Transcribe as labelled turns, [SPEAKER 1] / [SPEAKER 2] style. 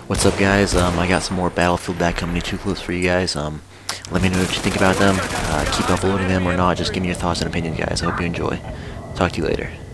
[SPEAKER 1] What's up, guys? I got some more Battlefield Bad Company 2 clips for you guys. Let me know what you think about them. Keep uploading them or not. Just give me your thoughts and opinions, guys. I hope you enjoy. Talk to you later.